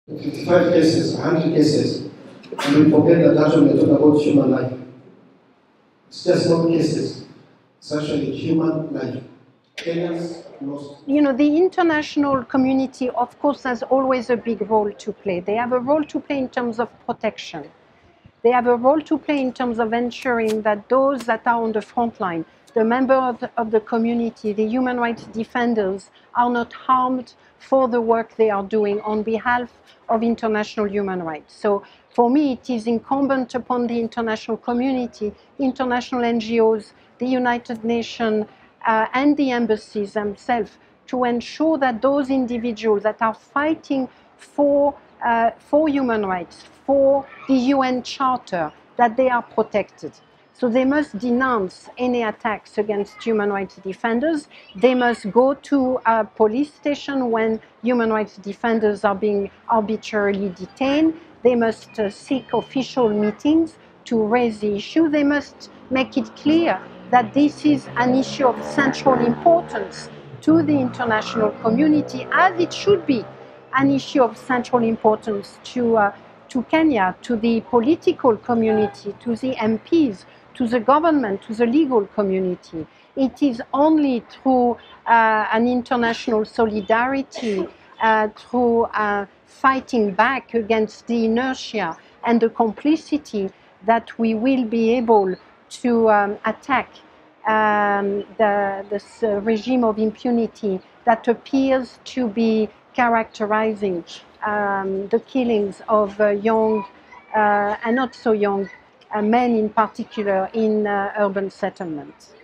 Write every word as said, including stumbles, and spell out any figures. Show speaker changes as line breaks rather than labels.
fifty-five cases, one hundred cases, and we forget that actually we talk about human life. It's just not cases, it's actually human life. Kenyans lost.
You know, the international community, of course, has always a big role to play. They have a role to play in terms of protection. They have a role to play in terms of ensuring that those that are on the front line, the members of the, of the community, the human rights defenders, are not harmed for the work they are doing on behalf of international human rights. So for me, it is incumbent upon the international community, international N G Os, the United Nations, uh, and the embassies themselves to ensure that those individuals that are fighting for, uh, for human rights, for the U N Charter, that they are protected. So they must denounce any attacks against human rights defenders. They must go to a police station when human rights defenders are being arbitrarily detained. They must uh, seek official meetings to raise the issue. They must make it clear that this is an issue of central importance to the international community, as it should be an issue of central importance to, uh, to Kenya, to the political community, to the M Ps, to the government, to the legal community. It is only through uh, an international solidarity, uh, through uh, fighting back against the inertia and the complicity, that we will be able to um, attack um, the, this uh, regime of impunity that appears to be characterizing um, the killings of uh, young uh, and not so young uh, men in particular in uh, urban settlements.